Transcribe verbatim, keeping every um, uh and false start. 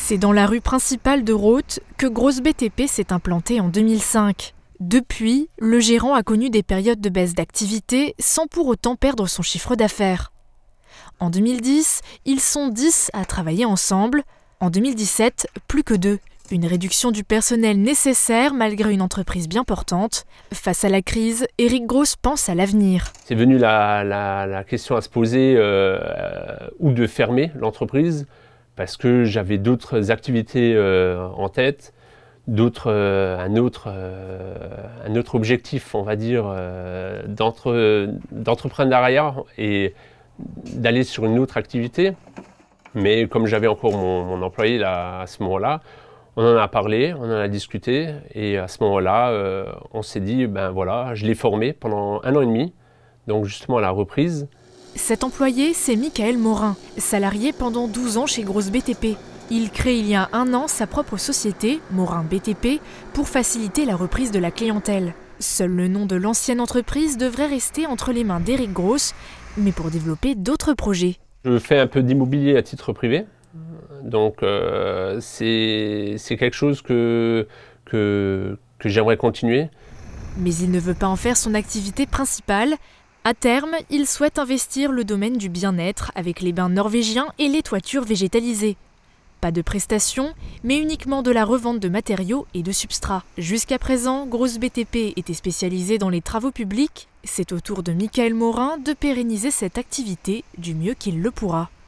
C'est dans la rue principale de Rothes que Grosse B T P s'est implantée en deux mille cinq. Depuis, le gérant a connu des périodes de baisse d'activité sans pour autant perdre son chiffre d'affaires. En deux mille dix, ils sont dix à travailler ensemble. En deux mille dix-sept, plus que deux. Une réduction du personnel nécessaire malgré une entreprise bien portante. Face à la crise, Éric Grosse pense à l'avenir. C'est venu la, la, la question à se poser euh, ou de fermer l'entreprise parce que j'avais d'autres activités euh, en tête, d'autres, euh, un, autre, euh, un autre objectif, on va dire, euh, d'entre, d'entrepreneuriat et d'aller sur une autre activité. Mais comme j'avais encore mon, mon employé là, à ce moment-là, on en a parlé, on en a discuté et à ce moment-là, euh, on s'est dit, ben voilà, je l'ai formé pendant un an et demi, donc justement à la reprise. Cet employé, c'est Michael Morin, salarié pendant douze ans chez Grosse B T P. Il crée il y a un an sa propre société, Morin B T P, pour faciliter la reprise de la clientèle. Seul le nom de l'ancienne entreprise devrait rester entre les mains d'Éric Grosse, mais pour développer d'autres projets. Je fais un peu d'immobilier à titre privé. Donc euh, c'est quelque chose que, que, que j'aimerais continuer. Mais il ne veut pas en faire son activité principale. À terme, il souhaite investir le domaine du bien-être avec les bains norvégiens et les toitures végétalisées. Pas de prestations, mais uniquement de la revente de matériaux et de substrats. Jusqu'à présent, Grosse B T P était spécialisée dans les travaux publics. C'est au tour de Michael Morin de pérenniser cette activité du mieux qu'il le pourra.